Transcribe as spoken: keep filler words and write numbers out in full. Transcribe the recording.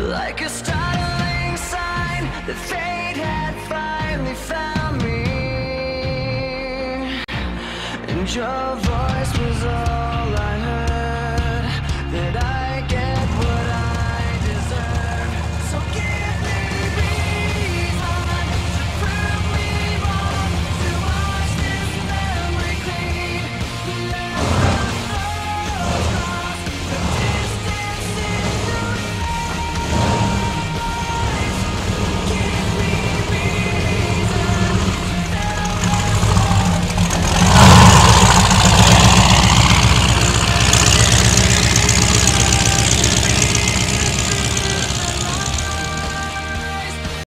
like a startling sign that fate had finally found me, and your voice was all I heard.